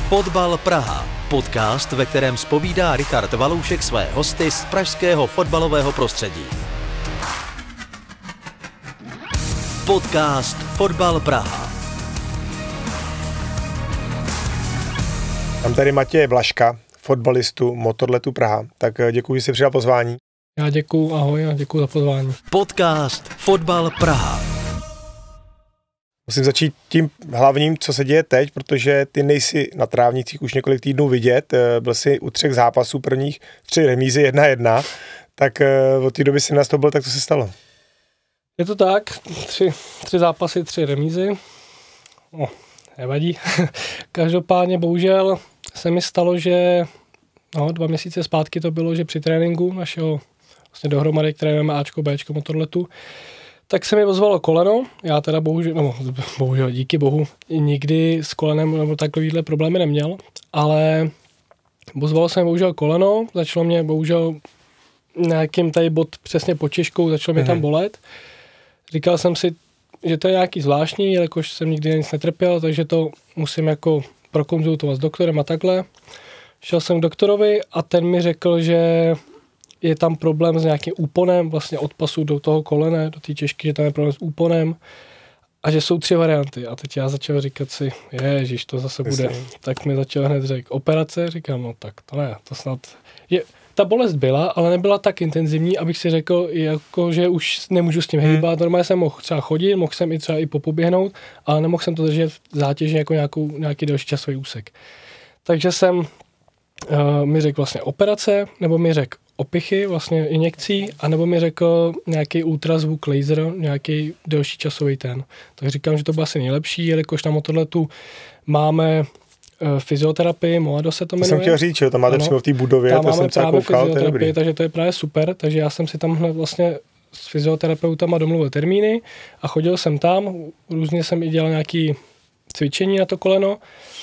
Fotbal Praha. Podcast, ve kterém zpovídá Richard Valoušek své hosty z pražského fotbalového prostředí. Podcast Fotbal Praha. Mám tady Matěje Blažka, fotbalistu Motorletu Praha. Tak děkuji, že jsi přijal pozvání. Já děkuju, ahoj a děkuju za pozvání. Podcast Fotbal Praha. Musím začít tím hlavním, co se děje teď, protože ty nejsi na trávnicích už několik týdnů vidět. Byl jsi u 3 zápasů, prvních 3 remízy 1-1. Tak od té doby jsi nastoupil, tak co se stalo? Je to tak, 3 zápasy, 3 remízy. Nevadí. Každopádně bohužel se mi stalo, že 2 měsíce zpátky to bylo, že při tréninku našeho vlastně dohromady, trénujeme Ačko, Bčko Motorletu, tak se mi ozvalo koleno. Já teda bohužel, díky bohu, nikdy s kolenem nebo takovýhle problémy neměl, ale ozvalo se mi bohužel koleno, začalo mě bohužel nějakým tady bod přesně pod češkou, začalo mě tam bolet. Říkal jsem si, že to je nějaký zvláštní, jelikož jsem nikdy nic netrpěl, takže to musím jako prokonzultovat s doktorem a takhle. Šel jsem k doktorovi a ten mi řekl, že je tam problém s nějakým úponem, vlastně od pasu do toho kolene, do té češky, že tam je problém s úponem a že jsou 3 varianty. A teď já začal říkat si, ježiš, to zase bude. Tak mi začal hned říct operace, říkám, no tak to ne, to snad je. Ta bolest byla, ale nebyla tak intenzivní, abych si řekl, jako, že už nemůžu s tím hýbat. Normálně jsem mohl třeba chodit, mohl jsem i třeba i popoběhnout, ale nemohl jsem to držet zátěžně jako nějaký další časový úsek. Takže jsem mi řekl vlastně operace, nebo mi řekl opichy, vlastně injekcí, anebo mi řekl nějaký ultrazvuk laser, nějaký delší časový ten. Tak říkám, že to bylo asi nejlepší, jelikož na Motorletu máme fyzioterapii, Moado se to jmenuje. To jsem chtěl říct, že to máte přímo v té budově, tam to jsem třeba koukal, to je dobrý. Takže to je právě super, takže já jsem si tam hned vlastně s fyzioterapeutama domluvil termíny a chodil jsem tam, různě jsem i dělal nějaké cvičení na to koleno.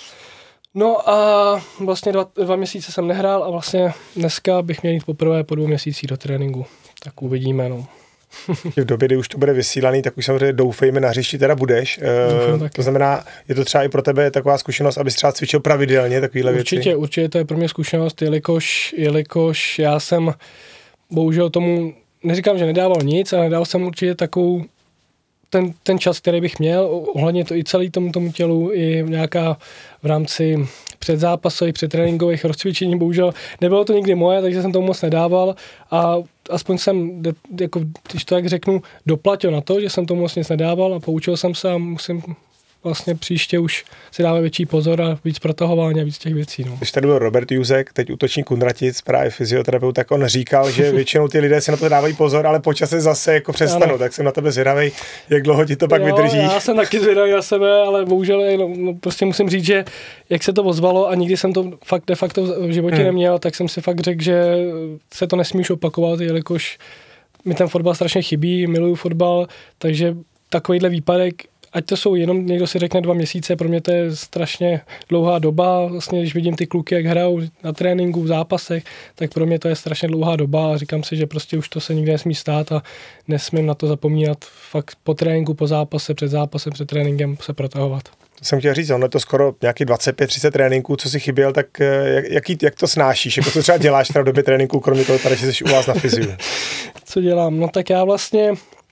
No a vlastně 2 měsíce jsem nehrál a vlastně dneska bych měl jít poprvé po 2 měsících do tréninku. Tak uvidíme, no. V době, kdy už to bude vysílaný, tak už samozřejmě doufejme, na hřišti teda budeš. To znamená, je to třeba i pro tebe taková zkušenost, abys třeba cvičil pravidelně takovýhle věci? Určitě to je pro mě zkušenost, jelikož já jsem bohužel tomu, neříkám, že nedával nic, ale nedal jsem určitě takovou ten čas, který bych měl, ohledně to i celý tomu tělu, i nějaká v rámci předzápasových, předtréninkových rozcvičení, bohužel nebylo to nikdy moje, takže jsem tomu moc nedával a aspoň jsem, jako, když to tak řeknu, doplatil na to, že jsem tomu moc nic nedával a poučil jsem se a musím vlastně příště už si dávat větší pozor a víc protahování a víc těch věcí. No. Když tady byl Robert Juzek, teď útočník Kunratic, právě fyzioterapeut, tak on říkal, že většinou ty lidé si na to dávají pozor, ale po čase zase jako přestanou, tak jsem na tebe zvědavý, jak dlouho ti to pak vydrží. Já jsem taky zvědavý na sebe, ale bohužel prostě musím říct, že jak se to ozvalo a nikdy jsem to de facto v životě neměl, tak jsem si fakt řekl, že se to nesmí už opakovat, jelikož mi ten fotbal strašně chybí, miluju fotbal, takže takovýhle výpadek, ať to jsou jenom, někdo si řekne 2 měsíce, pro mě to je strašně dlouhá doba, vlastně když vidím ty kluky, jak hrajou na tréninku, v zápasech, tak pro mě to je strašně dlouhá doba a říkám si, že prostě už to se nikdy nesmí stát a nesmím na to zapomínat fakt po tréninku, po zápase, před zápasem, před tréninkem se protahovat. To jsem chtěl říct, ono je to skoro nějaký 25-30 tréninků, co si chyběl, tak jak to snášíš, jako co třeba děláš v době tréninku, kromě toho tady, že jsi u vás na fyziu? Co dělám? No tak já vlastně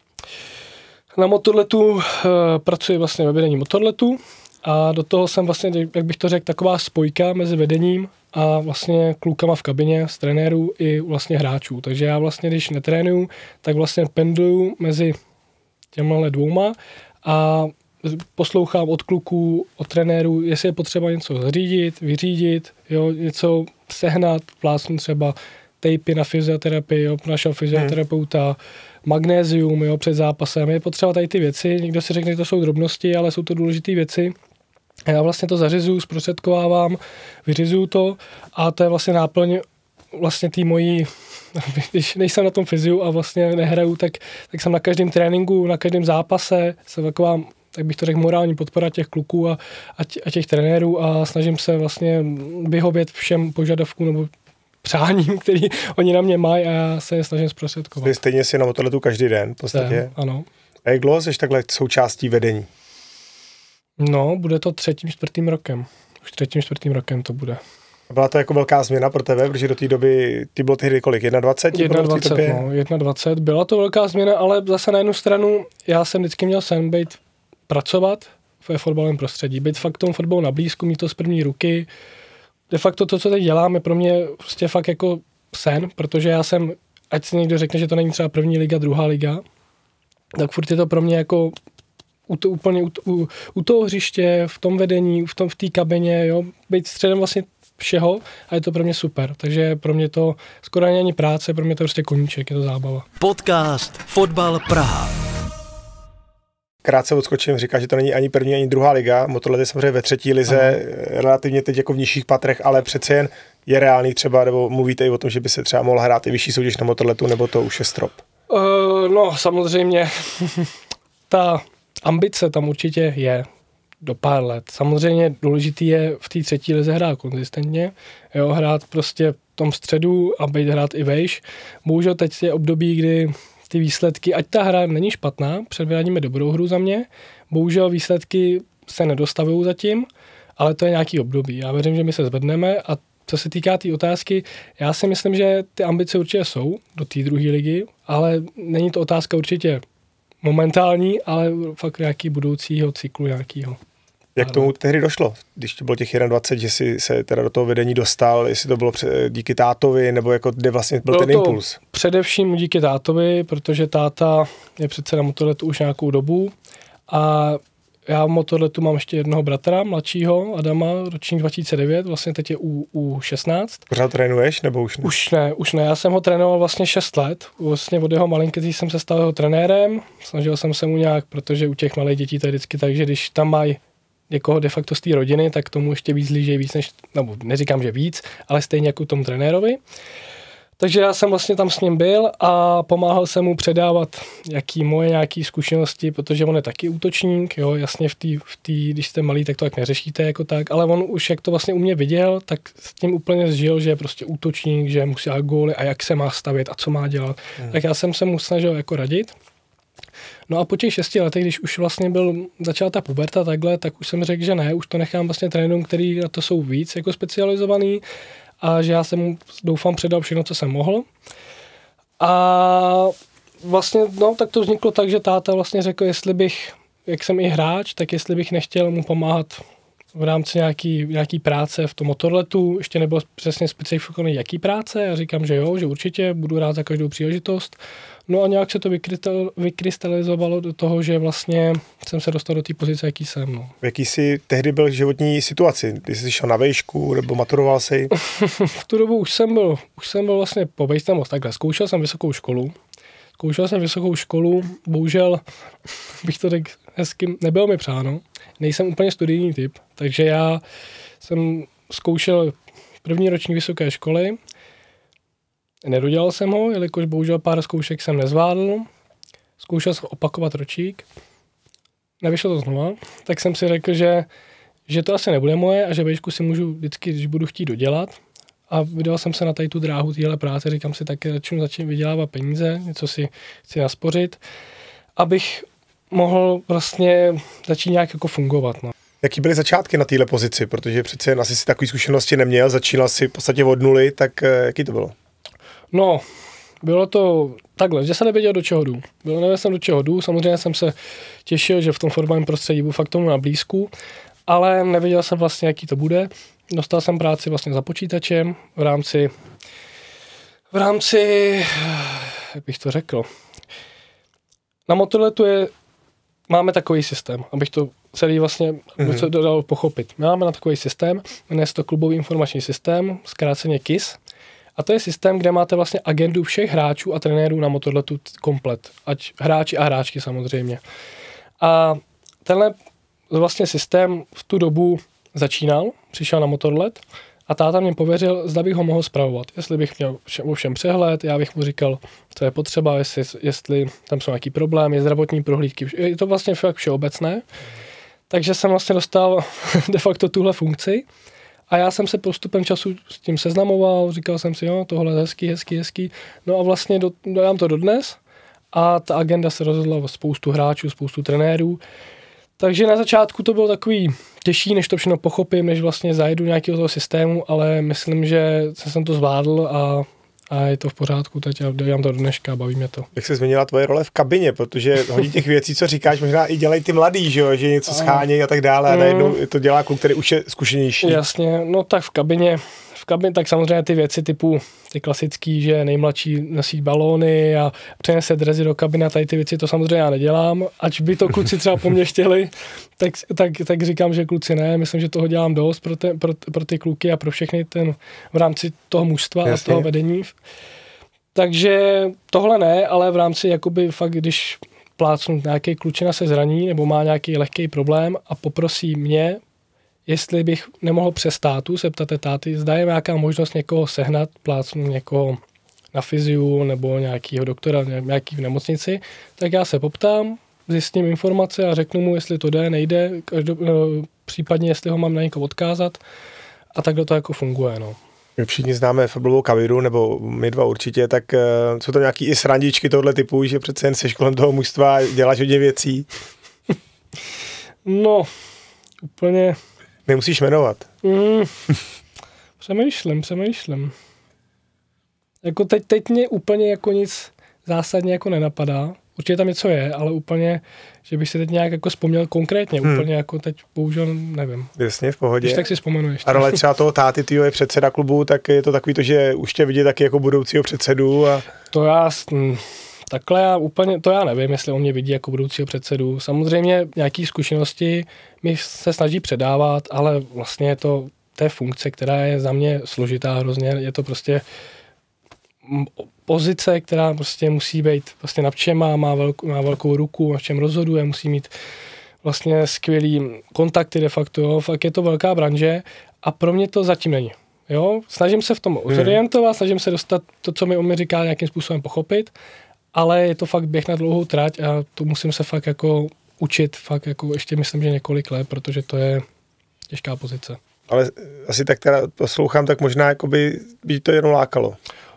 na Motorletu pracuji vlastně ve vedení Motorletu a do toho jsem vlastně, jak bych to řekl, taková spojka mezi vedením a vlastně klukama v kabině, z trenérů i vlastně hráčů. Takže já vlastně, když netrénuju, tak vlastně pendluju mezi těmhle 2 a poslouchám od kluků, od trenérů, jestli je potřeba něco zařídit, vyřídit, jo, něco sehnat, plásnu třeba tejpy na fyzioterapii, jo, našeho fyzioterapeuta, magnézium, jo, před zápasem. Je potřeba tady ty věci. Někdo si řekne, že to jsou drobnosti, ale jsou to důležité věci. Já vlastně to zařizuju, zprostředkovávám, vyřizuju to a to je vlastně náplň vlastně tý mojí, když nejsem na tom fyziu a vlastně nehraju, tak jsem na každém tréninku, na každém zápase, jsem taková, tak bych to řekl, morální podpora těch kluků a těch trenérů a snažím se vlastně vyhovět všem požadavkům nebo přáním, který oni na mě mají a já se je snažím zprostředkovat. Vy stejně si na Motorletu každý den v podstatě. Ano. A jak dlouho jsi takhle součástí vedení? No, bude to 3., 4. rokem. Už 3., 4. rokem to bude. Byla to jako velká změna pro tebe, protože do té doby, ty bylo tehdy kolik, 21? 21. Byla to velká změna, ale zase na jednu stranu, já jsem vždycky měl sen pracovat ve fotbalovém prostředí, být fakt tomu fotbalu na blízku, mít to z první ruky. De facto to, co teď dělám, je pro mě prostě fakt jako sen, protože já jsem, ať si někdo řekne, že to není třeba první liga, druhá liga, tak furt je to pro mě jako u toho hřiště, v tom vedení, v té kabině, jo, být středem vlastně všeho a je to pro mě super. Takže pro mě to skoro ani práce, pro mě to prostě koníček, je to zábava. Podcast Fotbal Praha. Krátce odskočím, říká, že to není ani první, ani druhá liga. Motorlet je samozřejmě ve 3. lize, relativně teď jako v nižších patrech, ale přece jen je reálný třeba, nebo mluvíte i o tom, že by se třeba mohl hrát i vyšší soutěž na Motorletu, nebo to už je strop? No, samozřejmě ta ambice tam určitě je do pár let. Samozřejmě důležitý je v té 3. lize hrát konzistentně, jo, hrát prostě v tom středu a být hrát i vejš. Bohužel teď je období, kdy ty výsledky, ať ta hra není špatná, předvádíme dobrou hru za mě, bohužel výsledky se nedostavují zatím, ale to je nějaký období. Já věřím, že my se zvedneme a co se týká té otázky, já si myslím, že ty ambice určitě jsou do té 2. ligy, ale není to otázka určitě momentální, ale fakt nějaký budoucího cyklu nějakýho. Jak tomu tehdy došlo, když to bylo těch 21, že jsi se teda do toho vedení dostal, jestli to bylo díky tátovi, nebo jako kde vlastně byl ten impuls? Především díky tátovi, protože táta je předseda Motorletu už nějakou dobu a já v Motorletu mám ještě jednoho bratra, mladšího, Adama, ročník 2009, vlastně teď je u 16. Pořád trénuješ, nebo už ne? Už ne, já jsem ho trénoval vlastně 6 let, vlastně od jeho malinkétí jsem se stal jeho trenérem, snažil jsem se mu nějak, protože u těch malých dětí to je vždycky tak, že když tam mají někoho de facto z té rodiny, tak tomu ještě víc líží víc než, nebo neříkám, že víc, ale stejně jako tomu trenérovi. Takže já jsem vlastně tam s ním byl a pomáhal jsem mu předávat nějaký zkušenosti, protože on je taky útočník, jo, jasně když jste malý, tak to tak neřešíte jako tak, ale on už jak to vlastně u mě viděl, tak s tím úplně zžil, že je prostě útočník, že musí dát góly a jak se má stavět a co má dělat. Tak já jsem se mu snažil jako radit. No a po těch 6 letech, když už vlastně začala ta puberta takhle, tak už jsem řekl, že ne, už to nechám vlastně trenérům, který na to jsou víc jako specializovaný a že já jsem mu doufám předal všechno, co jsem mohl. A vlastně, no, tak to vzniklo tak, že táta vlastně řekl, jestli bych, jak jsem i hráč, tak jestli bych nechtěl mu pomáhat v rámci nějaký práce v tom Motorletu, ještě nebylo přesně specifikované, jaký práce, já říkám, že jo, že určitě budu rád za každou příležitost. No a nějak se to vykrystalizovalo do toho, že vlastně jsem se dostal do té pozice, jaký jsem. No. V jaký jsi tehdy byl životní situaci? Ty jsi šel na vejšku, nebo maturoval jsi? V tu dobu už jsem byl vlastně po vejšce, takhle, zkoušel jsem vysokou školu, bohužel, bych to řekl hezky, nebylo mi přáno, nejsem úplně studijní typ, takže já jsem zkoušel první ročník vysoké školy, nedodělal jsem ho, jelikož bohužel pár zkoušek jsem nezvládl, zkoušel jsem opakovat ročník, nevyšlo to znova, tak jsem si řekl, že to asi nebude moje a že vejšku si můžu vždycky, když budu chtít dodělat. A vydal jsem se na tady tu dráhu téhle práce, říkám si, tak začnu vydělávat peníze, něco si chci naspořit, abych mohl vlastně začít nějak jako fungovat. No. Jaký byly začátky na téhle pozici, protože přece jen asi si takový zkušenosti neměl, začínal si v podstatě od nuly, tak jaký to bylo? No, bylo to takhle, že jsem nevěděl, do čeho jdu. Nevěděl jsem, do čeho jdu, samozřejmě jsem se těšil, že v tom fotbalovém prostředí budu fakt tomu na blízku, ale nevěděl jsem vlastně, jaký to bude. Dostal jsem práci vlastně za počítačem v rámci, jak bych to řekl, na Motorletu máme takový systém, abych to celý vlastně se dodal pochopit. Máme na takový systém, jmenuje se to klubový informační systém, zkráceně KIS. A to je systém, kde máte vlastně agendu všech hráčů a trenérů na Motorletu komplet. Ať hráči a hráčky samozřejmě. A tenhle vlastně systém v tu dobu přišel na Motorlet a táta mě pověřil, zda bych ho mohl spravovat. Jestli bych měl o všem přehled, já bych mu říkal, co je potřeba, jestli tam jsou nějaký problémy, zdravotní prohlídky. Je to vlastně fakt všeobecné. Takže jsem vlastně dostal de facto tuhle funkci a já jsem se postupem času s tím seznamoval, říkal jsem si, jo, tohle je hezký. No a vlastně dojám to dodnes a ta agenda se rozhodla o spoustu hráčů, spoustu trenérů. Takže na začátku to bylo takový těžší, než to všechno pochopím, než vlastně zajedu nějakého toho systému, ale myslím, že jsem to zvládl a je to v pořádku teď a dělám to do dneška a baví mě to. Jak se změnila tvoje role v kabině, protože hodně těch věcí, co říkáš, možná i dělají ty mladý, že jo, že něco schánějí a tak dále a najednou to dělá kluk, který už je zkušenější. Jasně, no tak v kabině tak samozřejmě ty věci typu ty klasický, že nejmladší nosí balóny a přenese dresy do kabiny a tady ty věci, to samozřejmě já nedělám, ač by to kluci třeba po mně chtěli, tak říkám, že kluci ne, myslím, že toho dělám dost pro ty kluky a pro všechny v rámci toho mužstva. Jasně. A toho vedení. Takže tohle ne, ale v rámci jakoby fakt, když plácnu nějaký klučina se zraní nebo má nějaký lehký problém a poprosí mě, jestli bych nemohl přes tátu se ptat táty, zda je nějaká možnost někoho sehnat, plácnu někoho na fyziu nebo nějakého doktora nějaký v nemocnici, tak já se poptám, zjistím informace a řeknu mu, jestli to jde, nejde, případně jestli ho mám na někoho odkázat a takhle to jako funguje. No. My všichni známe fotbalovou kabinu, nebo my dva určitě, tak jsou to nějaký i srandičky tohle typu, že přece jen seš kolem toho mužstva a děláš hodně věcí? No, úplně... Nemusíš jmenovat. Přemýšlím. Jako teď mě úplně jako nic zásadně jako nenapadá. Určitě tam něco je, ale úplně, že bych si teď nějak jako vzpomněl konkrétně. Úplně jako teď bohužel nevím. Jasně, v pohodě. Když tak si vzpomenu ještě. A role třeba toho táty, tyjo, je předseda klubu, tak je to takový to, že už tě vidí taky jako budoucího předsedu. A... Takhle to já nevím, jestli on mě vidí jako budoucího předsedu. Samozřejmě nějaké zkušenosti mi se snaží předávat, ale vlastně je to té funkce, která je za mě složitá hrozně. Je to prostě pozice, která prostě musí být vlastně nad všema, má velkou ruku, na čem rozhoduje, musí mít vlastně skvělý kontakty de facto, jo. Fakt je to velká branže a pro mě to zatím není. Jo. Snažím se v tom zorientovat, snažím se dostat to, co mi on mi říká, nějakým způsobem pochopit, ale je to fakt běh na dlouhou trať a to musím se fakt jako učit, fakt jako ještě myslím, že několik let, protože to je těžká pozice. Ale asi tak teda poslouchám, tak možná jakoby by to jenom lákalo.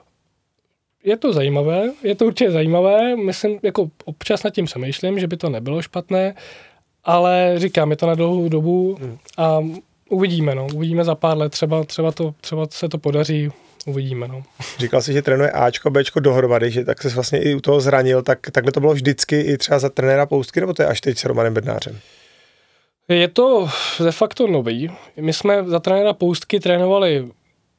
Je to zajímavé, je to určitě zajímavé, myslím, jako občas nad tím přemýšlím, že by to nebylo špatné, ale říkám, je to na dlouhou dobu a uvidíme za pár let, třeba se to podaří, uvidíme. No. Říkal jsi, že trénuje Ačko, Bčko dohromady, že tak se vlastně i u toho zranil, tak takhle to bylo vždycky i třeba za trenéra Poustky, nebo to je až teď s Romanem Bednářem? Je to de facto nový. My jsme za trenéra Poustky trénovali,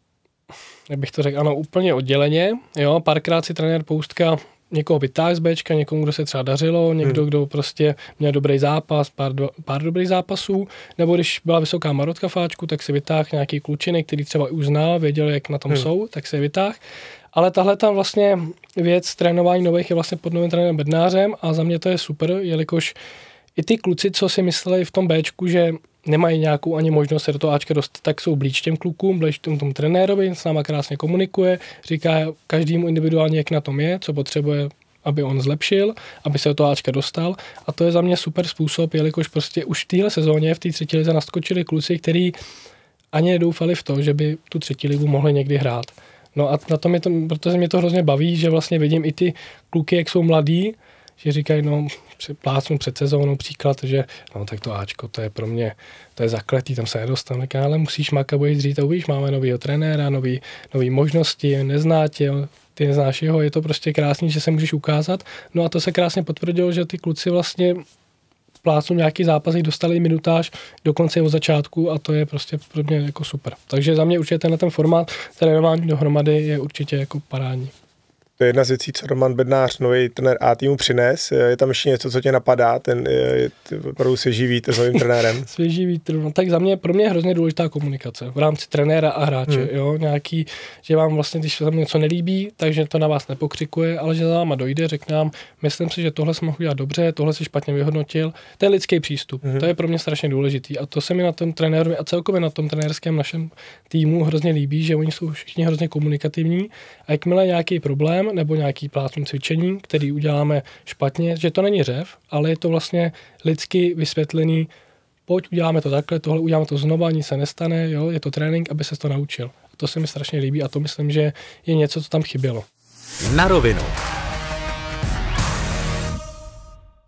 jak bych to řekl, ano, úplně odděleně. Jo, párkrát si trenér Poustka někoho vytáhl z Bčka, někomu, kdo se třeba dařilo, někdo, kdo prostě měl dobrý zápas, pár dobrých zápasů, nebo když byla vysoká marotka v Ačku, tak si vytáhl nějaký klučiny, který třeba už znal, věděl, jak na tom jsou, tak si je vytáhl. Ale tahle tam vlastně věc trénování nových je vlastně pod novým trenérem Bednářem a za mě to je super, jelikož i ty kluci, co si mysleli v tom Bčku, že nemají nějakou ani možnost se do toho Ačka dostat, tak jsou blíž těm klukům, blíž tomu trenérovi, s náma krásně komunikuje, říká každému individuálně, jak na tom je, co potřebuje, aby on zlepšil, aby se do toho Ačka dostal. A to je za mě super způsob, jelikož prostě už v téhle sezóně, v té třetí lize naskočili kluci, kteří ani nedoufali v to, že by tu třetí ligu mohli někdy hrát. No a na tom protože mě to hrozně baví, že vlastně vidím i ty kluky, jak jsou mladí, že říkají, no, plácnu před sezónou příklad, že no, tak to Ačko, to je pro mě, to je zakletý, tam se nedostanu, ale musíš makat, budeš dřít a uvidíš, máme novýho trenéra, nový možnosti, nezná tě, ty neznáš jeho, je to prostě krásný, že se můžeš ukázat. No a to se krásně potvrdilo, že ty kluci vlastně plácnu nějaký zápasy, dostali minutáž dokonce od začátku a to je prostě pro mě jako super. Takže za mě určitě ten formát trénování dohromady je určitě jako parádní. To je jedna z věcí, co Roman Bednář, nový trenér A týmu, přines. Je tam ještě něco, co tě napadá? Ten je opravdu svěží vítr s novým trenérem. Svěží vítr, no tak pro mě je hrozně důležitá komunikace v rámci trenéra a hráče. Jo? Nějaký, že vám vlastně, když se tam něco nelíbí, takže to na vás nepokřikuje, ale že za váma dojde, řekne nám, myslím si, že tohle jsem mohl udělat dobře, tohle si špatně vyhodnotil. Ten lidský přístup, to je pro mě strašně důležitý a to se mi na tom trenérovi a celkově na tom trenérském našem týmu hrozně líbí, že oni jsou všichni hrozně komunikativní a jakmile nějaký problém nebo nějaký plácnu cvičení, který uděláme špatně, že to není řev, ale je to vlastně lidsky vysvětlený, pojď, uděláme to takhle, tohle uděláme to znova, nic se nestane, jo, je to trénink, aby se to naučil. A to se mi strašně líbí a to myslím, že je něco, co tam chybělo. Na rovinu.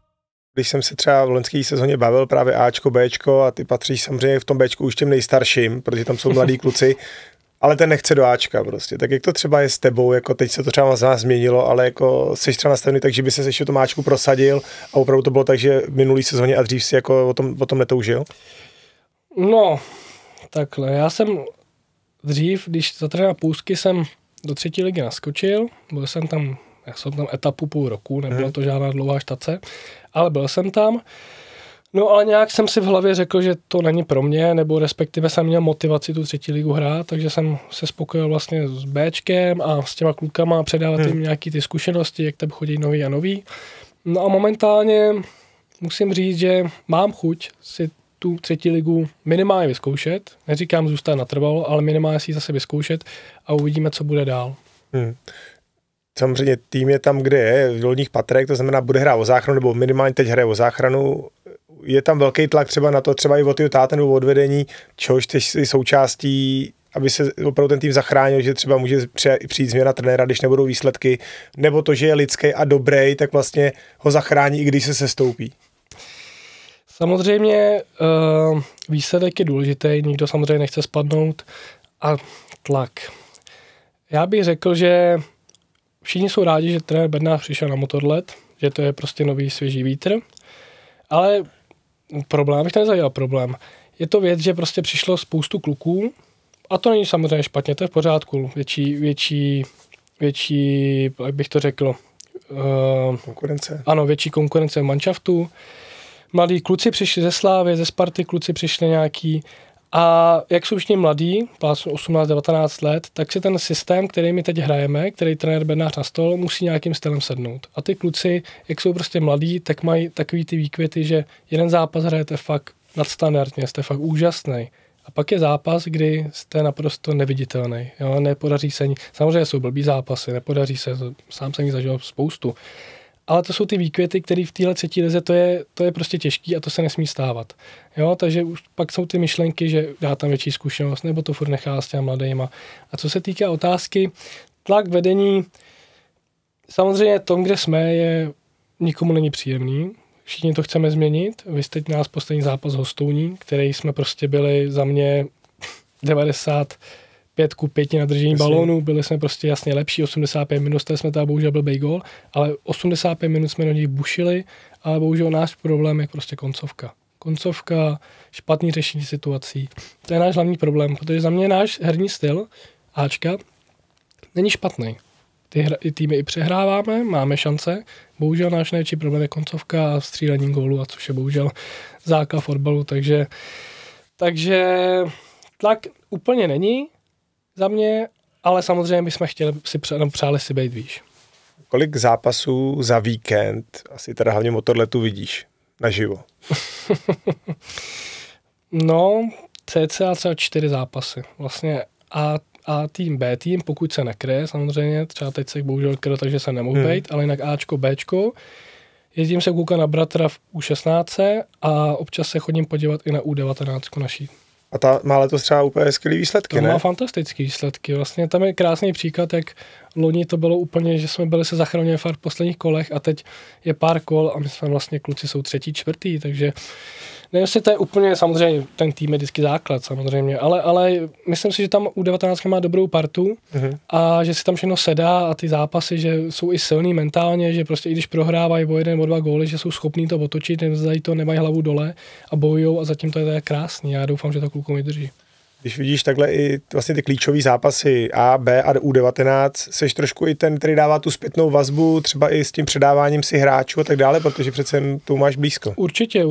když jsem se třeba v loňské sezóně bavil právě Ačko, Bčko a ty patříš samozřejmě v tom Bčku už těm nejstarším, protože tam jsou mladí kluci, ale ten nechce do Ačka prostě. Tak jak to třeba je s tebou, jako teď se to třeba z nás změnilo, ale jako jsi třeba nastavený tak, že by se ještě v tom Ačku prosadil a opravdu to bylo tak, že v minulý sezóně a dřív si jako o tom netoužil? No, takhle, já jsem dřív, když za trenéra Půsky jsem do 3. ligy naskočil, byl jsem tam etapu půl roku, nebyla to žádná dlouhá štace, ale byl jsem tam. No ale nějak jsem si v hlavě řekl, že to není pro mě, nebo respektive jsem měl motivaci tu 3. ligu hrát, takže jsem se spokojil vlastně s Bčkem a s těma klukama a předávat jim nějaký ty zkušenosti, jak tam chodí nový a nový. No a momentálně musím říct, že mám chuť si tu 3. ligu minimálně vyzkoušet. Neříkám zůstat natrvalo, ale minimálně si ji zase vyzkoušet a uvidíme, co bude dál. Samozřejmě tým je tam, kde je, v dolních patrech, to znamená, bude hrát o záchranu, nebo minimálně teď hraje o záchranu. Je tam velký tlak třeba na to, třeba i od jeho táta nebo od vedení, čehož ty jsi součástí, aby se opravdu ten tým zachránil, že třeba může přijít změna trenéra, když nebudou výsledky, nebo to, že je lidský a dobrý, tak vlastně ho zachrání, i když se sestoupí. Samozřejmě výsledek je důležitý, nikdo samozřejmě nechce spadnout a tlak. Já bych řekl, že všichni jsou rádi, že trenér Bednář přišel na Motorlet, že to je prostě nový svěží vítr, ale problém, bych to nezadělal problém. Je to věc, že prostě přišlo spoustu kluků a to není samozřejmě špatně, to je v pořádku. Větší, jak bych to řekl, konkurence. Ano, větší konkurence v manšaftu. Mladí kluci přišli ze Slávy, ze Sparty kluci přišli nějaký a jak jsou všichni mladí, 18-19 let, tak si ten systém, který my teď hrajeme, který trenér Bednář nastolil, musí nějakým stylem sednout. A ty kluci, jak jsou prostě mladí, tak mají takový ty výkvěty, že jeden zápas hrajete fakt nadstandardně, jste fakt úžasný. A pak je zápas, kdy jste naprosto neviditelný. Jo? Nepodaří se, samozřejmě jsou blbý zápasy, nepodaří se, sám jsem jich zažil spoustu. Ale to jsou ty výkvěty, které v téhle 3. lize, to je prostě těžký a to se nesmí stávat. Jo, takže už pak jsou ty myšlenky, že dá tam větší zkušenost, nebo to furt nechá s těma mladejma. A co se týká otázky, tlak vedení, samozřejmě tom, kde jsme, nikomu není příjemný. Všichni to chceme změnit. Vy jste nás poslední zápas Hostouní, který jsme prostě byli za mě 95:5 na držení balónu, byli jsme prostě jasně lepší, 85 minut, jsme tam bohužel blbej gól, ale 85 minut jsme do nich bušili, ale bohužel náš problém je prostě koncovka. Koncovka, špatný řešení situací. To je náš hlavní problém, protože za mě náš herní styl Ačka není špatný. Ty týmy i přehráváme, máme šance, bohužel náš největší problém je koncovka a střílení gólu, a což je bohužel základ fotbalu, takže tlak úplně není za mě, ale samozřejmě bychom přáli si být výš. Kolik zápasů za víkend, asi teda hlavně Motorletu, vidíš naživo? No, cca třeba 4 zápasy. Vlastně A tým, B tým, pokud se nekryje, samozřejmě, třeba teď se bohužel kryl, takže se nemohl být, ale jinak Ačko, Bčko. Jezdím se koukat na bratra v U16 a občas se chodím podívat i na U19 naší. A ta má letos třeba úplně skvělý výsledky, ne? Má fantastické výsledky. Vlastně tam je krásný příklad, jak loni to bylo úplně, že jsme byli se zachraňovali fakt v posledních kolech a teď je pár kol a my jsme vlastně kluci jsou 3., 4., takže nevím, jestli to je úplně, samozřejmě ten tým je vždycky základ samozřejmě, ale myslím si, že tam U19 má dobrou partu a že si tam všechno sedá a ty zápasy, že jsou i silný mentálně, že prostě i když prohrávají o 1, o 2 góly, že jsou schopní to otočit, nevzdají to, nemají hlavu dole a bojujou a zatím to je krásný. Já doufám, že to klukům vydrží. Když vidíš takhle i vlastně ty klíčové zápasy A, B a U19, seš trošku i ten, který dává tu zpětnou vazbu, třeba i s tím předáváním si hráčů a tak dále, protože přece jen tu máš blízko. Určitě.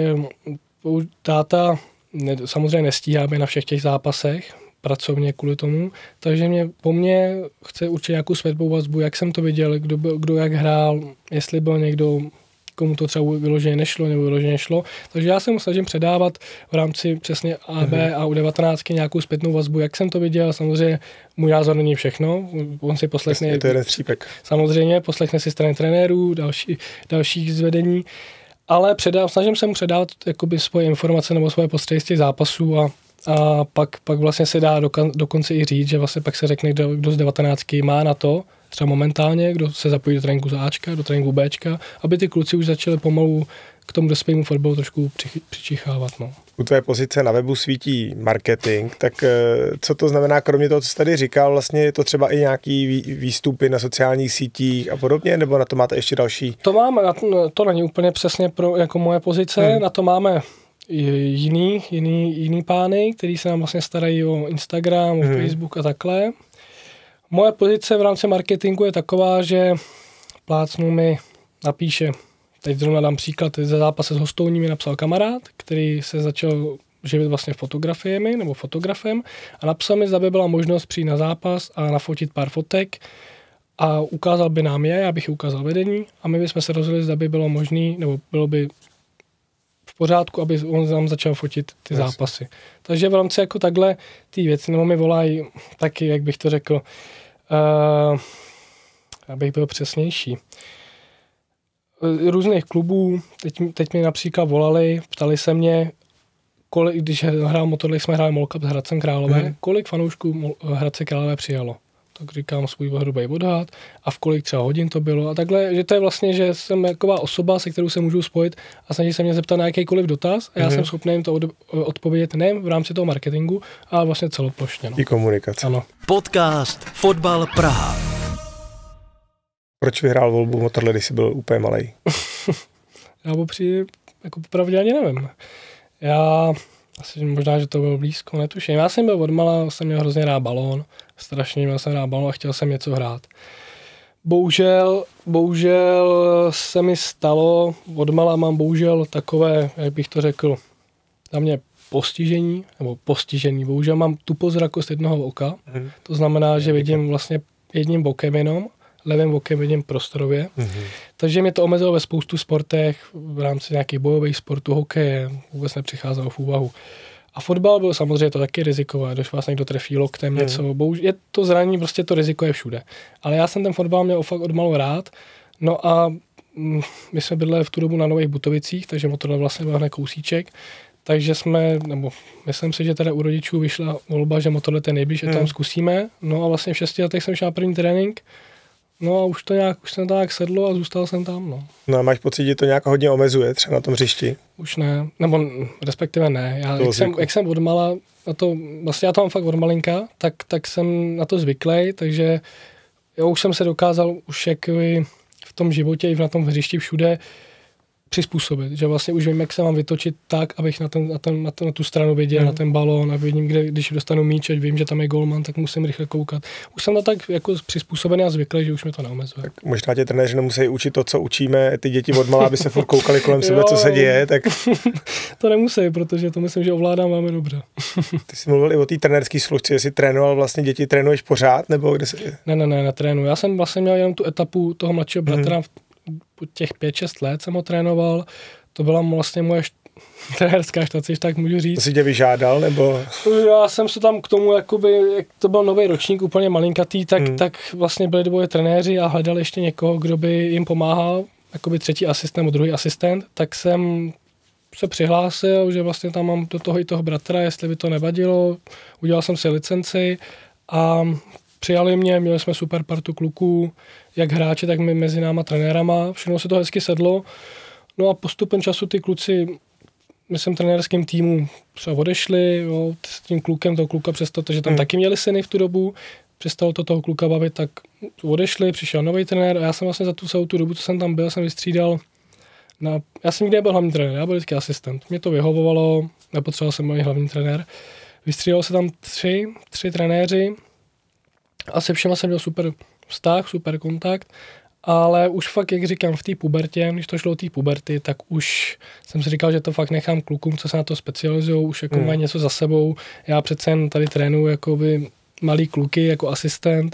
Táta samozřejmě nestíhá být na všech těch zápasech, pracovně kvůli tomu, takže po mně chce určitě nějakou zpětnou vazbu, jak jsem to viděl, kdo jak hrál, jestli byl někdo, komu to třeba vyloženě nešlo nebo vyloženě šlo. Takže já se mu snažím předávat v rámci přesně AB a U19 nějakou zpětnou vazbu, jak jsem to viděl. Samozřejmě můj názor není všechno. On si poslechne. Je to jeden střípek. Samozřejmě poslechne si strany trenérů, dalších zvedení, ale snažím se mu předávat jakoby svoje informace nebo svoje postřehy z těch zápasů a a pak vlastně se dá dokonce i říct, že vlastně pak se řekne, kdo z 19 má na to, třeba momentálně, kdo se zapojí do tréninku z Ačka, do tréninku Bčka, aby ty kluci už začali pomalu k tomu dospělému fotbalu trošku přičichávat. No. U tvé pozice na webu svítí marketing, tak co to znamená, kromě toho, co jsi tady říkal, vlastně je to třeba i nějaký výstupy na sociálních sítích a podobně, nebo na to máte ještě další? To máme, to není úplně přesně jako moje pozice, na to máme jiný pány, který se nám vlastně starají o Instagram, o Facebook a takhle. Moje pozice v rámci marketingu je taková, že plácnu mi napíše, teď zrovna dám příklad, ze zápase s Hostouní mi napsal kamarád, který se začal živit vlastně fotografiemi nebo fotografem a napsal mi, zda by byla možnost přijít na zápas a nafotit pár fotek a ukázal by nám je, já bych je ukázal vedení a my bychom se rozhodli, zda by bylo možné, nebo bylo by v pořádku, aby on nám začal fotit ty zápasy. Takže v rámci jako takhle ty věci, nebo mi volají taky, jak bych to řekl, abych byl přesnější. Různých klubů, teď mi například volali, ptali se mě, když hrál Motorlej, jsme hráli Mall Cup s Hradcem Králové, kolik fanoušků Hradce Králové přijalo. Tak říkám svůj hrubý odhad a v kolik třeba hodin to bylo a takhle, že to je vlastně, že jsem taková osoba, se kterou se můžu spojit a snaží se mě zeptat na jakýkoliv dotaz a já jsem schopný jim to odpovědět nejen v rámci toho marketingu, ale vlastně celoplošně. No. I komunikace. Ano. Podcast Fotbal Praha. Proč vyhrál volbu Motorlej, když jsi byl úplně malej? Já jako popravdě ani nevím. Já asi možná, že to bylo blízko, netuším. Já jsem byl odmala, jsem měl hrozně rád balón, strašně měl jsem rád balón a chtěl jsem něco hrát. Bohužel se mi stalo, odmala mám bohužel takové, jak bych to řekl, za mě postižení. Bohužel mám tupozrakost jednoho oka, to znamená, že vidím vlastně jedním bokem jenom, levým okem vidím prostorově. Takže mě to omezilo ve spoustu sportech, v rámci nějakých bojových sportů, hokeje, vůbec nepřicházelo v úvahu. A fotbal byl samozřejmě to taky rizikové, když vás někdo trefí loktem, něco. Bohužel je to zranění, prostě to riziko je všude. Ale já jsem ten fotbal měl fakt odmalu rád. No a my jsme bydleli v tu dobu na Nových Butovicích, takže Motorlej vlastně byl hned kousíček. Takže myslím si, že teda u rodičů vyšla volba, že Motorlej je nejblíž, že tam zkusíme. No a vlastně v 6 letech jsem šel na první trénink. No a už jsem tak sedlo a zůstal jsem tam, no. No a máš pocit, že to nějak hodně omezuje třeba na tom hřišti? Už ne, nebo respektive ne. Jak jsem odmala, vlastně já to mám fakt od malinka, tak jsem na to zvyklý, takže já už jsem se dokázal už jakoby v tom životě i na tom hřišti všude přizpůsobit, že vlastně už vím, jak se mám vytočit tak, abych na tu stranu viděl, na ten balón a vidím, když dostanu míč, ať vím, že tam je golman, tak musím rychle koukat. Už jsem to tak jako přizpůsobený a zvyklý, že už mi to neomezuje. Tak možná tě trenéři nemusí učit to, co učíme ty děti odmala, aby se furt koukali kolem sebe, co se děje, tak... To nemusí, protože to myslím, že ovládám velmi dobře. Ty jsi mluvil i o té trenérské složce, jestli trénoval vlastně děti, trénuješ pořád, nebo kde se... Ne, netrénuji. Já jsem vlastně měl jenom tu etapu toho mladšího bratra, těch 5-6 let jsem ho trénoval, to byla vlastně moje trenérská štace, tak můžu říct. To si tě vyžádal, nebo? Já jsem se tam k tomu, jakoby, jak to byl nový ročník, úplně malinkatý, tak vlastně byli dvoje trenéři a hledali ještě někoho, kdo by jim pomáhal, jakoby třetí asistent nebo druhý asistent, tak jsem se přihlásil, že vlastně tam mám do toho i toho bratra, jestli by to nevadilo, udělal jsem si licenci a přijali mě, měli jsme super partu kluků, jak hráči, tak my mezi náma trenérama, všechno se to hezky sedlo. No a postupem času ty kluci, myslím trenérským týmu třeba odešli, jo, s tím klukem, toho kluka přestalo, že tam taky měli syny v tu dobu, přestalo to toho kluka bavit, tak odešli, přišel nový trenér a já jsem vlastně za tu celou tu dobu, co jsem tam byl, jsem vystřídal, já jsem nikdy nebyl hlavní trenér, já byl vždycky asistent. Mě to vyhovovalo, nepotřeboval jsem být hlavní trenér. Vystřídal se tam tři trenéři, a se všema jsem měl super vztah, super kontakt, ale už fakt, jak říkám, v té pubertě, když to šlo o té puberty, tak už jsem si říkal, že to fakt nechám klukům, co se na to specializují, už jako mají něco za sebou. Já přece jen tady trénuju jakoby malý kluky jako asistent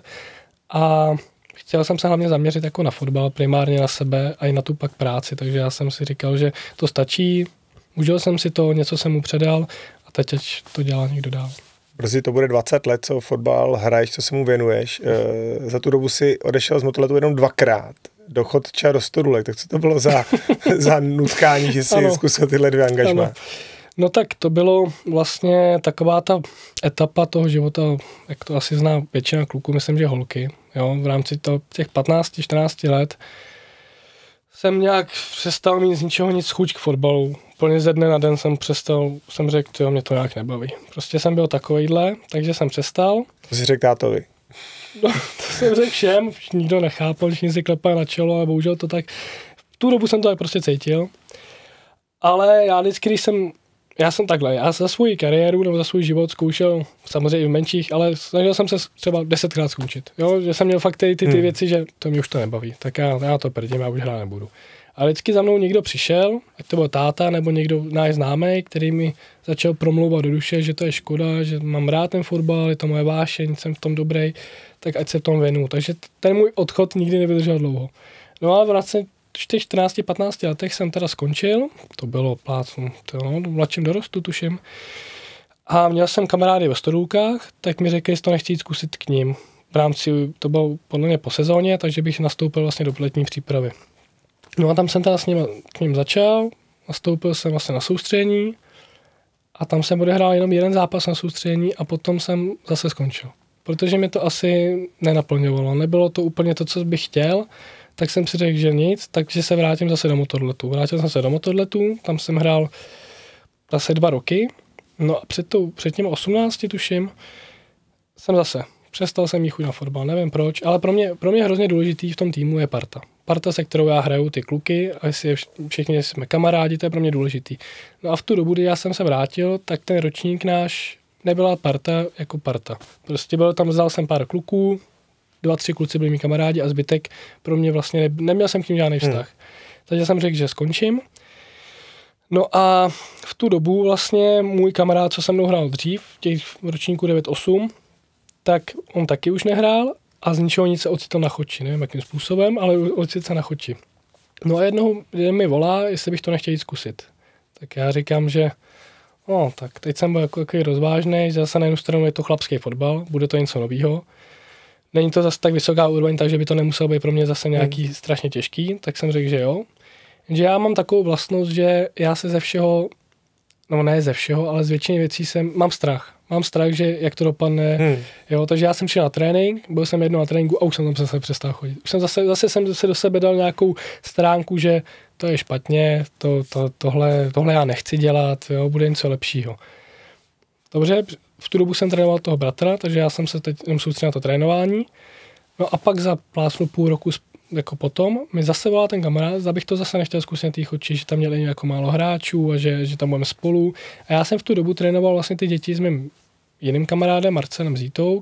a chtěl jsem se hlavně zaměřit jako na fotbal, primárně na sebe a i na tu pak práci, takže já jsem si říkal, že to stačí, užil jsem si to, něco jsem mu předal a teď ať to dělá někdo dál. Brzy to bude 20 let, co fotbal hraješ, co se mu věnuješ. Za tu dobu si odešel z Motorletu jenom 2krát. Do Chodča, do Studulek. Tak co to bylo za nutkání, že si zkusil tyhle 2 angažmá? No tak to bylo vlastně taková ta etapa toho života, jak to asi zná většina kluků, myslím, že holky. Jo, v rámci těch 15-14 let jsem nějak přestal mít z ničeho nic chuť k fotbalu. Úplně ze dne na den jsem řekl, že mě to nějak nebaví. Prostě jsem byl takovejhle, takže jsem přestal. To si řekl tátovi. No, to jsem řekl všem, nikdo nechápal, všichni si klepali na čelo a bohužel to tak, v tu dobu jsem to tak prostě cítil. Ale já vždycky, já jsem takhle, já za svou kariéru nebo za svůj život zkoušel, samozřejmě i v menších, ale snažil jsem se třeba 10krát skončit. Jo? Že jsem měl fakt ty věci, že to mě už to nebaví, tak já to prdím, já už hrát nebudu. A vždycky za mnou někdo přišel, ať to byl táta nebo někdo náš známý, který mi začal promlouvat do duše, že to je škoda, že mám rád ten fotbal, je to moje vášeň, jsem v tom dobrý, tak ať se v tom věnu. Takže ten můj odchod nikdy nevydržel dlouho. No a v roce 14-15 letech jsem teda skončil, to bylo v mladším dorostu, tuším. A měl jsem kamarády ve Stodůlkách, tak mi řekli, že to nechci jít zkusit k ním. V rámci, to bylo podle mě po sezóně, takže bych nastoupil vlastně do letní přípravy. No a tam jsem teda k ním začal, nastoupil jsem vlastně na soustředění a tam jsem odehrál jenom jeden zápas na soustředění a potom jsem zase skončil. Protože mě to asi nenaplňovalo, nebylo to úplně to, co bych chtěl, tak jsem si řekl, že nic, takže se vrátím zase do motorletu. Vrátil jsem se do motorletu, tam jsem hrál zase 2 roky, no a před těmi 18 tuším, přestal jsem jí chuť na fotbal, nevím proč, ale pro mě hrozně důležitý v tom týmu je parta. Parta, se kterou já hraju, ty kluky, a všichni jsme kamarádi, to je pro mě důležitý. No a v tu dobu, kdy já jsem se vrátil, tak ten ročník náš nebyla parta jako parta. Prostě vzal jsem pár kluků, 2-3 kluci byli mý kamarádi a zbytek pro mě vlastně neměl jsem k tím žádný vztah. Takže jsem řekl, že skončím. No a v tu dobu vlastně můj kamarád, co se mnou hrál dřív, v těch ročníku 9-8, tak on taky už nehrál a z ničeho nic se ocitl na Choči. Nevím, jakým způsobem, ale ocitl se na Choči. No a jeden mi volá, jestli bych to nechtěl jít zkusit. Tak já říkám, že tak teď jsem byl jako rozvážnej, že zase na jednu stranu je to chlapský fotbal, bude to něco novýho. Není to zase tak vysoká úroveň, takže by to nemuselo být pro mě zase nějaký strašně těžký, tak jsem řekl, že jo. Že já mám takovou vlastnost, že já se ze všeho, no ne ze všeho, ale z většiny věcí mám strach. Mám strach, že jak to dopadne, jo, takže já jsem šel na trénink, byl jsem jednou na tréninku a už jsem tam zase přestal chodit. Už jsem zase jsem se do sebe dal nějakou stránku, že to je špatně, tohle já nechci dělat, jo, bude něco lepšího. Dobře, v tu dobu jsem trénoval toho bratra, takže já jsem se teď soustředil na to trénování. No a pak za plásnu půl roku jako potom mi zase volal ten kamarád, abych to zase nechtěl zkusit na těch Choči, že tam měli jako málo hráčů a že tam budeme spolu. A já jsem v tu dobu trénoval vlastně ty děti s mým jiným kamarádem, Marcelem Zítou,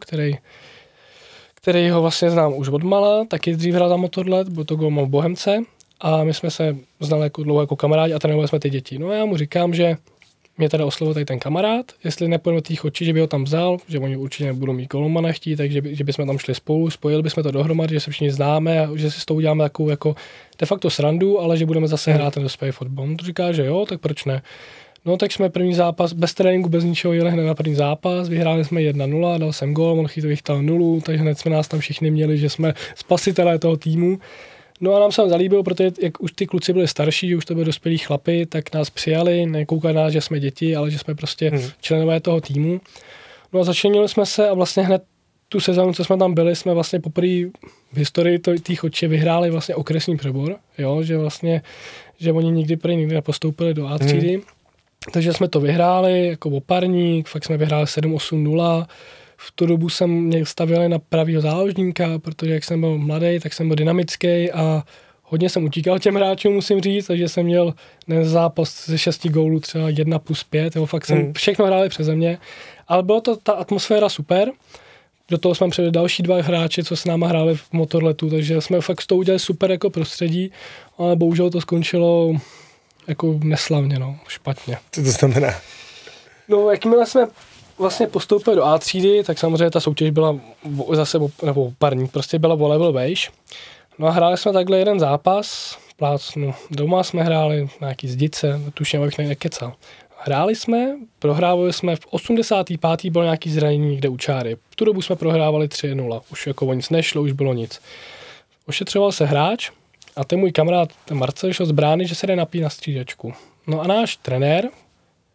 který ho vlastně znám už odmala, taky dřív hrál za motorlet, byl to golman v Bohemce a my jsme se znali jako dlouho jako kamarádi a trénovali jsme ty děti. No a já mu říkám, že mě teda oslovil tady ten kamarád, jestli nepůjdeme do těch Choči, že by ho tam vzal, že oni určitě nebudou mít golmana chtít, takže že bychom tam šli spolu, spojili bychom to dohromady, že se všichni známe a že si s tou uděláme takovou jako de facto srandu, ale že budeme zase hrát ten dospělý fotbal. On to říká, že jo, tak proč ne? No tak jsme první zápas, bez tréninku, bez ničeho jeli hned na první zápas, vyhráli jsme 1-0, dal jsem gól, on vychytal 0, takže hned jsme nás tam všichni měli, že jsme spasitelé toho týmu. No a nám se zalíbilo, protože jak už ty kluci byli starší, že už to byli dospělí chlapi, tak nás přijali, nekoukali nás, že jsme děti, ale že jsme prostě členové toho týmu. No a začlenili jsme se a vlastně hned tu sezónu, co jsme tam byli, jsme vlastně poprvé v historii těch Choči vyhráli vlastně okresní přebor, jo, že vlastně, že oni nikdy nepostoupili do A třídy. Takže jsme to vyhráli jako oparník, fakt jsme vyhráli 7-8-0. V tu dobu jsem mě stavěli na pravýho záložníka, protože jak jsem byl mladý, tak jsem byl dynamický a hodně jsem utíkal těm hráčům, musím říct, takže jsem měl zápas ze 6 gólů třeba 1+5, jo, fakt jsem všechno hráli přeze mě, ale byla to ta atmosféra super. Do toho jsme přidali další 2 hráče, co s náma hráli v motorletu, takže jsme fakt s tou udělali super jako prostředí, ale bohužel to skončilo jako neslavně, no, špatně. Co to znamená? No, jakmile jsme vlastně postoupili do A třídy, tak samozřejmě ta soutěž byla zase, nebo parník, prostě byla o level vejš. No a hráli jsme takhle jeden zápas, doma jsme hráli nějaký Zdice, tuším, abych nekecal. Hráli jsme, prohrávali jsme, v 85. bylo nějaký zranění někde u čáry. V tu dobu jsme prohrávali 3-0, už jako o nic nešlo, už bylo nic. Ošetřoval se hráč a ten můj kamarád, ten Marcel, šel z brány, že se jde napít na střídačku. No a náš trenér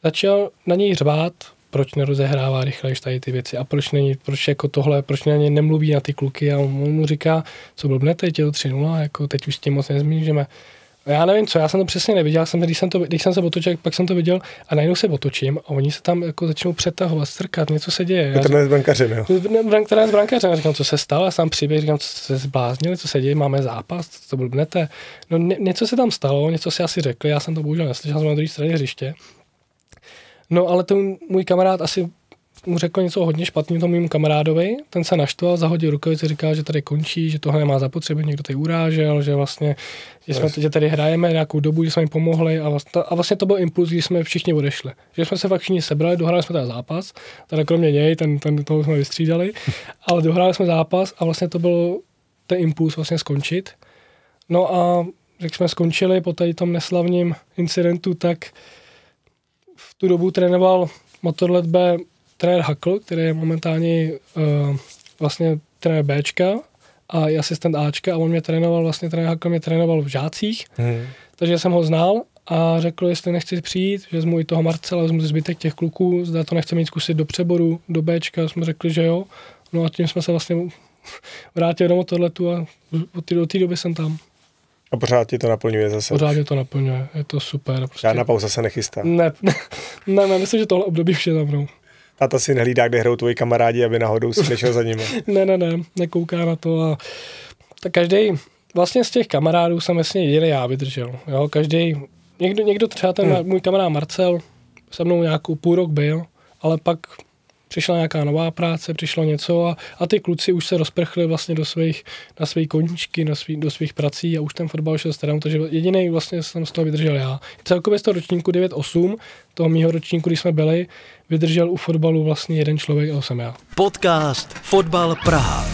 začal na něj řvát, proč nerozehrává rychlejš tady ty věci a proč jako tohle, proč na něj nemluví na ty kluky a on mu říká, co blbnete, je to 3-0, jako teď už s tím moc nezmížeme. Já nevím co, já jsem to přesně neviděl, když jsem se otočil, pak jsem to viděl a najednou se otočím a oni se tam jako začnou přetahovat, strkat, něco se děje. Trenér s brankařem, jo? Trenér s brankařem, říkám, co se stalo, já sám přiběh, říkám, co se zbláznili, co se děje, máme zápas, co blbnete. No něco se tam stalo, něco si asi řekli, já jsem to bohužel neslyšel, jsem na druhé straně hřiště. No ale ten můj kamarád asi mu řekl něco hodně špatného tomu mému kamarádovi, ten se naštval, zahodil rukavici, říkal, že tady končí, že tohle nemá zapotřebí, někdo tady urážel, že vlastně, že tady hrajeme nějakou dobu, že jsme jim pomohli a vlastně to byl impuls, když jsme všichni odešli. Že jsme se fakt všichni sebrali, dohráli jsme ten zápas, teda kromě něj, toho jsme vystřídali, ale dohráli jsme zápas a vlastně to byl ten impuls vlastně skončit. No a jak jsme skončili po tady tom neslavním incidentu, tak v tu dobu trénoval Motorlet B trenér Hakl, který je momentálně vlastně trenér Bčka a je asistent Ačka a on mě trénoval, vlastně trenér Hakl mě trénoval v žácích, takže jsem ho znal a řekl, jestli nechci přijít, že vezmu i toho Marcela, vezmu zbytek těch kluků, zda to nechce mít zkusit do přeboru, do Bčka, jsme řekli, že jo. No a tím jsme se vlastně vrátili do Motorletu a do té doby jsem tam. A pořád ti to naplňuje zase? Pořád mě to naplňuje, je to super. Prostě. Žádná pauza se nechystá? Ne, myslím, že tohle období vše za mnou. Táta si nehlídá, kde hrajou tvoji kamarádi, aby náhodou si nešel za nimi. Ne, nekouká na to. A tak každý, vlastně z těch kamarádů jsem vlastně jediný já vydržel. Jo? Každý, někdo třeba ten můj kamarád Marcel se mnou nějakou půl rok byl, ale pak přišla nějaká nová práce, přišlo něco a ty kluci už se rozprchli vlastně na své koníčky, do svých prací a už ten fotbal šel stranou, takže jediný vlastně jsem z toho vydržel já. Celkově z toho ročníku 9-8, toho mýho ročníku, když jsme byli, vydržel u fotbalu vlastně jeden člověk a to jsem já. Podcast Fotbal Praha.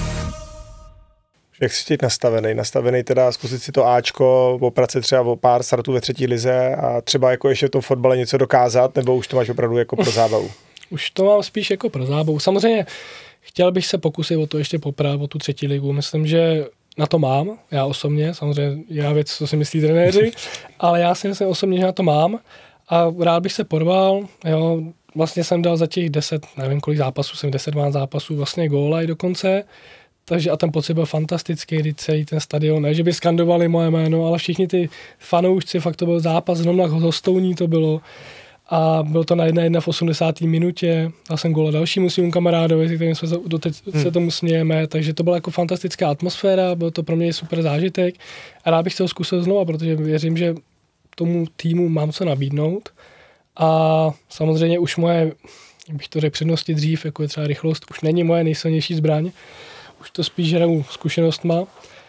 Jak jsi teď nastavený teda zkusit si to Ačko, opracit třeba o pár startů ve 3. lize a třeba jako ještě v tom fotbale něco dokázat, nebo už to máš opravdu jako pro zábavu? Už to mám spíš jako pro zábavu. Samozřejmě chtěl bych se pokusit o to ještě poprat, o tu 3. ligu. Myslím, že na to mám, já osobně, samozřejmě jiná věc, co si myslí trenéři, ale já si myslím osobně, že na to mám a rád bych se porval, jo. Vlastně jsem dal za těch 10, nevím kolik zápasů, jsem 10-12 zápasů vlastně góla i dokonce, takže a ten pocit byl fantastický, kdy celý ten stadion, ne, že by skandovali moje jméno, ale všichni ty fanoušci, fakt to byl zápas, zrovna hostouní to bylo. A bylo to na 1-1 v 80. minutě. Dal jsem góla dalšímu svým kamarádovi, s kterým jsme doteď se tomu smějeme, takže to byla jako fantastická atmosféra, byl to pro mě super zážitek a rád bych to zkusil znovu, protože věřím, že tomu týmu mám co nabídnout a samozřejmě už moje, bych to řekl, přednosti dřív, jako je třeba rychlost, už není moje nejsilnější zbraň, už to spíš hraju zkušenostma,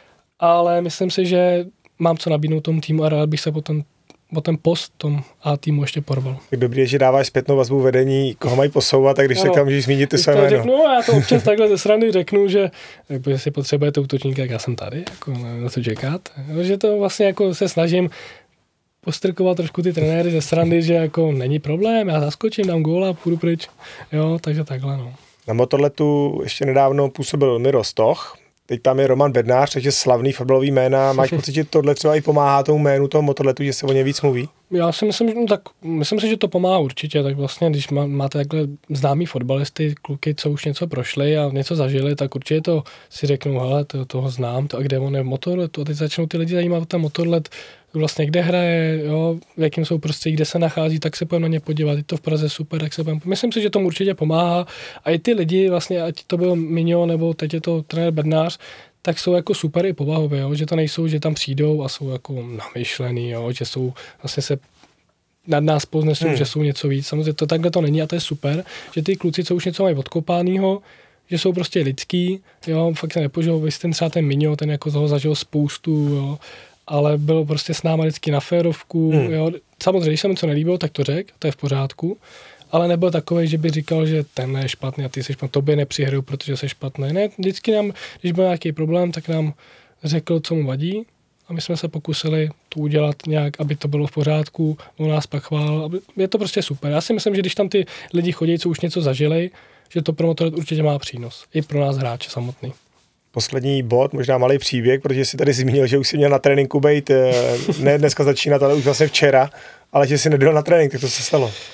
ale myslím si, že mám co nabídnout tomu týmu a rád bych se potom o ten post tom A týmu ještě porval. Tak dobrý je, že dáváš zpětnou vazbu vedení, koho mají posouvat, tak když tak tam můžeš zmínit ty své jméno. Řeknu, já to občas takhle ze srandy řeknu, že jestli potřebujete útočníka, jak já jsem tady, jako na co čekat. Že to vlastně jako se snažím postrkovat trošku ty trenéry ze srandy, že jako není problém, já zaskočím, dám góla, půjdu pryč. Jo, takže takhle, no. Na Motorletu ještě nedávno působil Miro Stoch, teď tam je Roman Bednář, takže slavný fotbalový jména. Máš pocit, že tohle třeba i pomáhá tomu jménu toho Motorletu, že se o ně víc mluví? Já si myslím si, že to pomáhá určitě, tak vlastně, když máte takhle známý fotbalisty, kluky, co už něco prošli a něco zažili, tak určitě to si řeknou, hele, toho znám, to a kde on je v Motorletu a teď začnou ty lidi zajímat ten Motorlet, vlastně kde hraje, jo, v jakým jsou prostředí, kde se nachází, tak se půjdeme na ně podívat, je to v Praze super, tak se půjdeme. Myslím si, že tomu určitě pomáhá a i ty lidi vlastně, ať to byl Minio nebo teď je to trenér Bednář, tak jsou jako super i povahově, jo? Že to nejsou, že tam přijdou a jsou jako namyšlený, jo? Že jsou vlastně se nad nás poznesou, že jsou něco víc. Samozřejmě to takhle to není a to je super, že ty kluci, co už něco mají odkopánýho, že jsou prostě lidský, jo? Fakt se nepožil, vy jste třeba ten Minio, ten jako toho zažil spoustu, jo? Ale byl prostě s náma vždycky na férovku, jo? Samozřejmě, když se mi co nelíbilo, tak to řekl, to je v pořádku. Ale nebyl takový, že by říkal, že ten je špatný a ty jsi špatný, tobě nepřihraju, protože jsi špatný. Ne, vždycky nám, když byl nějaký problém, tak nám řekl, co mu vadí a my jsme se pokusili to udělat nějak, aby to bylo v pořádku, on nás pak chválil. Je to prostě super. Já si myslím, že když tam ty lidi chodí, co už něco zažili, že to pro Motorlet určitě má přínos. I pro nás hráče samotný. Poslední bod, možná malý příběh, protože jsi tady zmínil, že už jsi měl na tréninku být, ne dneska začínat, ale už vlastně včera, ale že jsi nedal na trénink, tak to se stalo.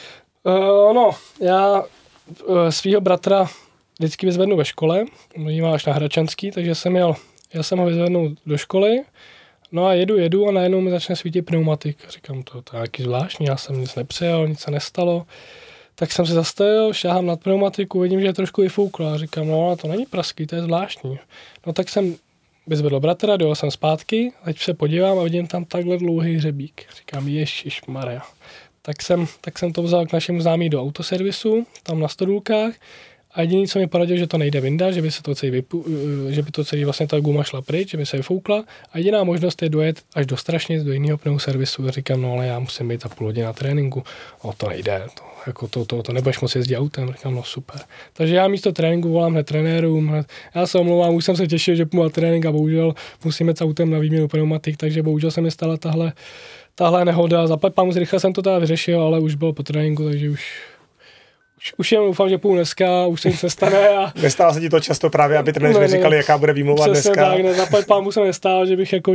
Já svýho bratra vždycky vyzvednu ve škole, on má až na Hračanský, takže jsem ho vyzvednu do školy, no a jedu a najednou mi začne svítit pneumatik. Říkám, to je nějaký zvláštní, já jsem nic nepřejel, nic se nestalo. Tak jsem se zastavil, šáhám nad pneumatiku, vidím, že je trošku vyfoukla a říkám, no to není praský, to je zvláštní. No tak jsem vyzvedl bratra, dojel jsem zpátky, teď se podívám a vidím tam takhle dlouhý hřebík. Říkám, ježišmarja. Tak jsem to vzal k našemu známí do autoservisu, tam na Stodůlkách. A jediný, co mi poradil, že to nejde vyndat, že by se to celý vlastně ta guma šla pryč, že by se vyfoukla. A jediná možnost je dojet až do Strašnic, do jiného pneuservisu. Říkám, no ale já musím být půl hodiny na tréninku. No to nejde, to nebudeš moc jezdit autem. Říkám, no super. Takže já místo tréninku volám hned trenérům. Já se omlouvám, už jsem se těšil, že půjdu na trénink a bohužel musíme s autem na výměnu pneumatik, takže bohužel se mi stala tahle nehoda. Zaplať pámu, rychle jsem to teda vyřešil, ale už bylo po tréninku, takže už jen doufám, že půjdu dneska, už se nic nestane. A nestalo se ti to často právě, aby trenéři říkali, jaká bude výmluva dneska? Tak, zaplať pámu se nestalo, že bych jako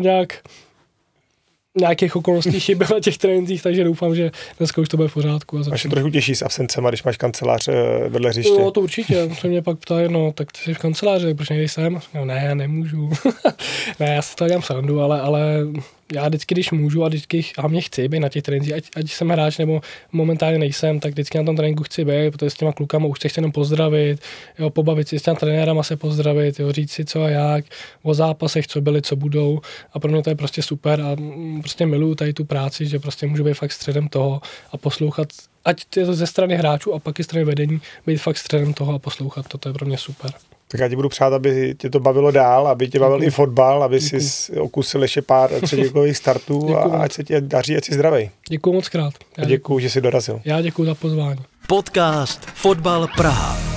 nějakých okolností chyběl na těch trénincích, takže doufám, že dneska už to bude v pořádku. A se trochu těší s absencema, když máš kancelář vedle hřiště? No to určitě, se mě pak ptají, no tak ty jsi v kanceláři, tak proč nejdeš sem? No ne, já nemůžu. Ne, já si to dělám srandu, ale já vždycky, když můžu a mě chci být na těch trénincích, ať jsem hráč nebo momentálně nejsem, tak vždycky na tom tréninku chci být, protože s těma klukama už chci jenom pozdravit, jo, pobavit si s těma trenérama se pozdravit, jo, říct si co a jak, o zápasech, co byly, co budou a pro mě to je prostě super a prostě miluju tady tu práci, že prostě můžu být fakt středem toho a poslouchat, ať je to ze strany hráčů a pak i strany vedení, být fakt středem toho a poslouchat, to je pro mě super. Tak já ti budu přát, aby tě to bavilo dál, aby tě bavil i fotbal, aby si okusil ještě pár třetiligových startů a ať se tě daří, ať jsi zdravej. Děkuju moc krát. Děkuju, že jsi dorazil. Já děkuju za pozvání. Podcast Fotbal Praha.